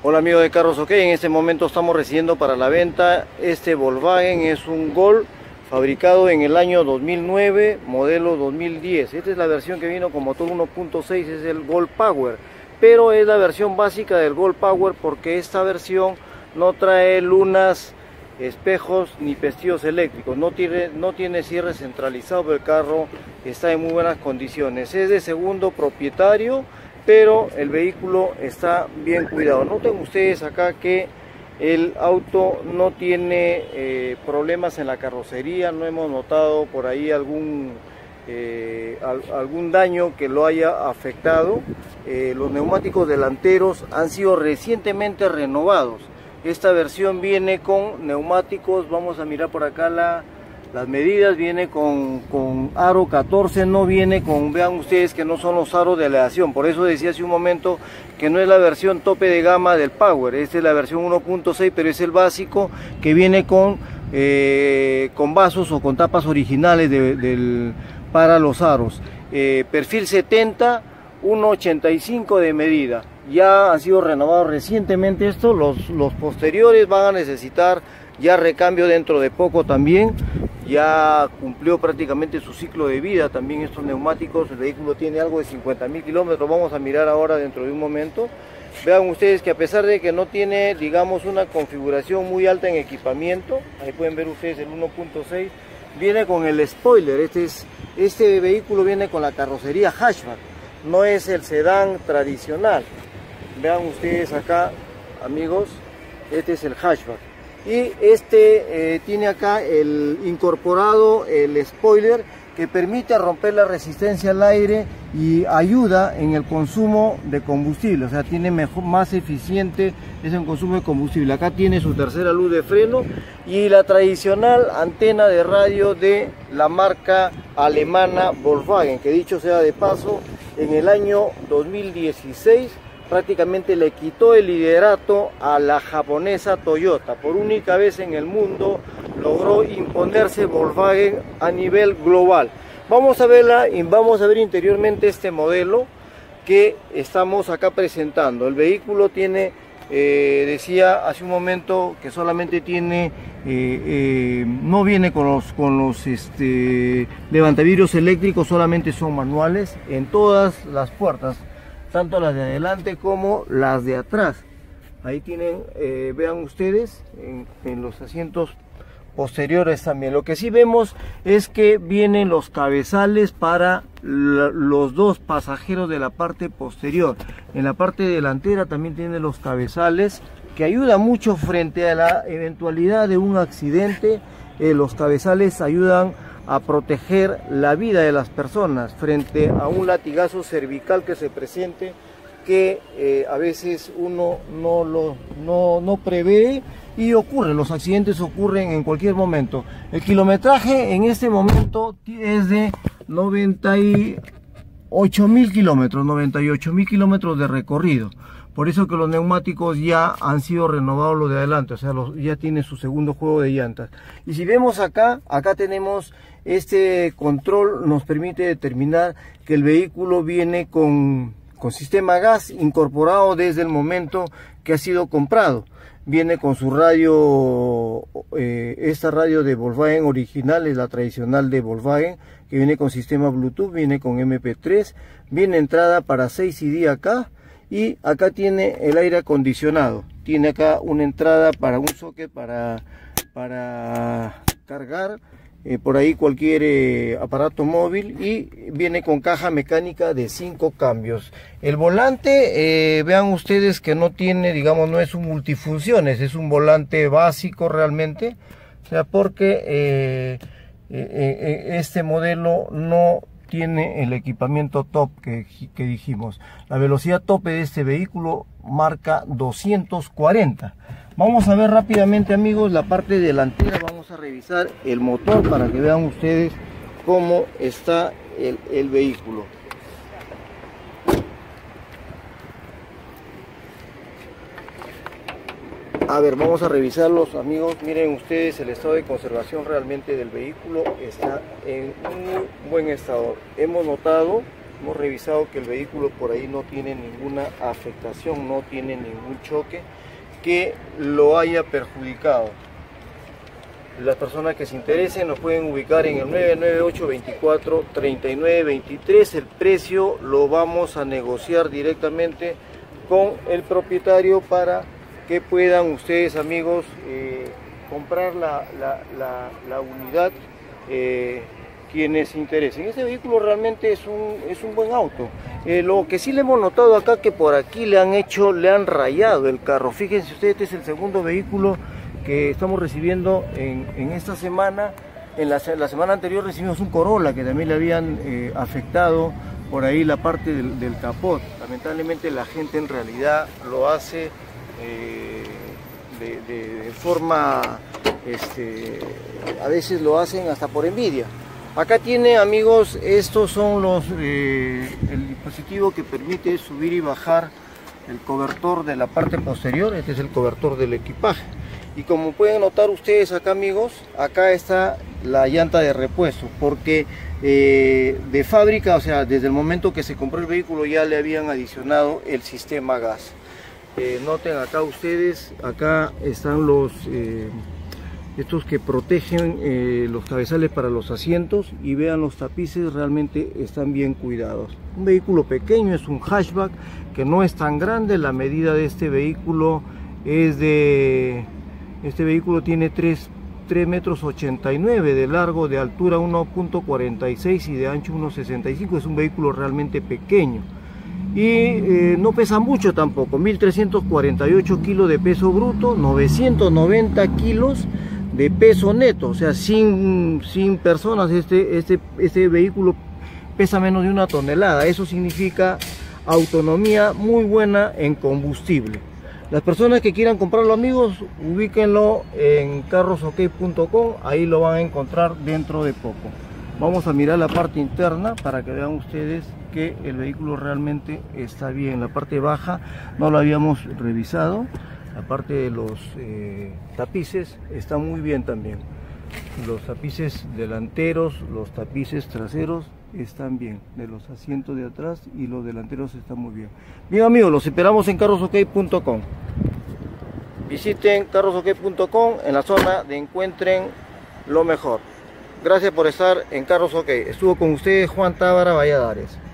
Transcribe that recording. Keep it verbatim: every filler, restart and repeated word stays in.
Hola amigos de Carros OK, en este momento estamos recibiendo para la venta este Volkswagen. Es un Gol fabricado en el año dos mil nueve, modelo dos mil diez. Esta es la versión que vino con motor uno punto seis, es el Gol Power, pero es la versión básica del Gol Power porque esta versión no trae lunas, espejos ni pestillos eléctricos, no tiene, no tiene cierre centralizado, pero el carro está en muy buenas condiciones. Es de segundo propietario, pero el vehículo está bien cuidado. Noten ustedes acá que el auto no tiene eh, problemas en la carrocería, no hemos notado por ahí algún, eh, al, algún daño que lo haya afectado. Eh, los neumáticos delanteros han sido recientemente renovados. Esta versión viene con neumáticos, vamos a mirar por acá la, las medidas, viene con, con aro catorce, no viene con, vean ustedes que no son los aros de aleación, por eso decía hace un momento que no es la versión tope de gama del Power, esta es la versión uno punto seis, pero es el básico que viene con, eh, con vasos o con tapas originales de, del, para los aros. Eh, perfil setenta, uno ochenta y cinco de medida. Ya han sido renovados recientemente estos, los, los posteriores van a necesitar ya recambio dentro de poco también. Ya cumplió prácticamente su ciclo de vida también estos neumáticos. El vehículo tiene algo de cincuenta mil kilómetros, vamos a mirar ahora dentro de un momento. Vean ustedes que a pesar de que no tiene, digamos, una configuración muy alta en equipamiento, ahí pueden ver ustedes el uno punto seis, viene con el spoiler. Este, es, este vehículo viene con la carrocería hatchback, no es el sedán tradicional. Vean ustedes acá, amigos, este es el hatchback. Y este eh, tiene acá el incorporado el spoiler que permite romper la resistencia al aire y ayuda en el consumo de combustible, o sea, tiene mejor, más eficiente es el consumo de combustible. Acá tiene su tercera luz de freno y la tradicional antena de radio de la marca alemana Volkswagen, que dicho sea de paso, en el año dos mil dieciséis prácticamente le quitó el liderato a la japonesa Toyota. Por única vez en el mundo logró imponerse Volkswagen a nivel global. Vamos a verla y vamos a ver interiormente este modelo que estamos acá presentando. El vehículo tiene, eh, decía hace un momento que solamente tiene, eh, eh, no viene con los, con los este, levantavidrios eléctricos, solamente son manuales en todas las puertas, tanto las de adelante como las de atrás. Ahí tienen, eh, vean ustedes, en, en los asientos posteriores también. Lo que sí vemos es que vienen los cabezales para los dos pasajeros de la parte posterior. En la parte delantera también tiene los cabezales, que ayuda mucho frente a la eventualidad de un accidente. Eh, los cabezales ayudan a proteger la vida de las personas frente a un latigazo cervical que se presente, que eh, a veces uno no lo no, no prevé y ocurre. Los accidentes ocurren en cualquier momento. El kilometraje en este momento es de noventa y ocho mil kilómetros, noventa y ocho mil kilómetros de recorrido. Por eso que los neumáticos ya han sido renovados, los de adelante, o sea, los, ya tiene su segundo juego de llantas. Y si vemos acá, acá tenemos este control, nos permite determinar que el vehículo viene con, con sistema gas incorporado desde el momento que ha sido comprado. Viene con su radio, eh, esta radio de Volkswagen original, es la tradicional de Volkswagen, que viene con sistema Bluetooth, viene con M P tres, viene entrada para seis C D acá. Y acá tiene el aire acondicionado, tiene acá una entrada para un socket para, para cargar eh, por ahí cualquier eh, aparato móvil, y viene con caja mecánica de cinco cambios. El volante, eh, vean ustedes que no tiene, digamos, no es un multifunciones, es un volante básico realmente, o sea, porque eh, eh, eh, este modelo no tiene el equipamiento top que, que dijimos. La velocidad tope de este vehículo marca doscientos cuarenta. Vamos a ver rápidamente, amigos, la parte delantera. Vamos a revisar el motor para que vean ustedes cómo está el, el vehículo. A ver, vamos a revisarlos, amigos. Miren ustedes el estado de conservación realmente del vehículo. Está en un buen estado. Hemos notado hemos revisado que el vehículo por ahí no tiene ninguna afectación, no tiene ningún choque que lo haya perjudicado. Las personas que se interesen nos pueden ubicar en el nueve nueve ocho, veinticuatro, treinta y nueve, veintitrés. El precio lo vamos a negociar directamente con el propietario para que puedan ustedes, amigos, eh, comprar la, la, la, la unidad, eh, quienes se interesen. Este vehículo realmente es un, es un buen auto. Eh, lo que sí le hemos notado acá, que por aquí le han hecho, le han rayado el carro. Fíjense ustedes, este es el segundo vehículo que estamos recibiendo en, en esta semana. En la, la semana anterior recibimos un Corolla que también le habían eh, afectado por ahí la parte del, del capot. Lamentablemente la gente en realidad lo hace eh, de, de, de forma, este, a veces lo hacen hasta por envidia. Acá tiene, amigos, estos son los eh, el dispositivo que permite subir y bajar el cobertor de la parte posterior. Este es el cobertor del equipaje. Y como pueden notar ustedes acá, amigos, acá está la llanta de repuesto, porque eh, de fábrica, o sea, desde el momento que se compró el vehículo ya le habían adicionado el sistema gas. Eh, noten acá ustedes, acá están los eh, estos que protegen eh, los cabezales para los asientos, y vean los tapices, realmente están bien cuidados. Un vehículo pequeño, es un hatchback que no es tan grande. La medida de este vehículo es de... Este vehículo tiene tres metros ochenta y nueve de largo, de altura uno punto cuarenta y seis y de ancho uno punto sesenta y cinco. Es un vehículo realmente pequeño y eh, no pesa mucho tampoco. Mil trescientos cuarenta y ocho kilos de peso bruto, novecientos noventa kilos de peso neto, o sea, sin, sin personas. Este, este, este vehículo pesa menos de una tonelada. Eso significa autonomía muy buena en combustible. Las personas que quieran comprarlo, amigos, ubíquenlo en carros ok punto com, ahí lo van a encontrar dentro de poco. Vamos a mirar la parte interna para que vean ustedes que el vehículo realmente está bien. La parte baja no lo habíamos revisado, la parte de los eh, tapices está muy bien también. Los tapices delanteros, los tapices traseros están bien, de los asientos de atrás y los delanteros están muy bien. Bien, amigos, los esperamos en carros ok punto com. Visiten carros ok punto com en la zona de encuentren lo mejor. Gracias por estar en Carros OK. Estuvo con ustedes Juan Tábara Valladares.